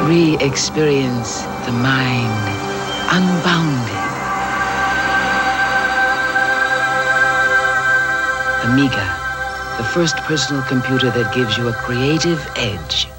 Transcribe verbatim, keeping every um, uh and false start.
Re-experience the mind unbounded. Amiga, the first personal computer that gives you a creative edge.